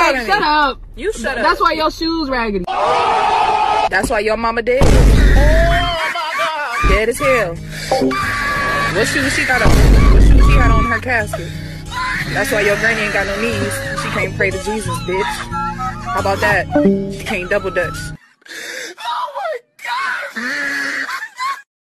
talking to shut me. up. You shut up. That's why your shoes raggedy. That's why your mama dead. Dead as hell. What shoes she got on? What shoes she had on her casket? That's why your granny ain't got no knees. She can't pray to Jesus, bitch. How about that? She can't double dutch. Oh my God!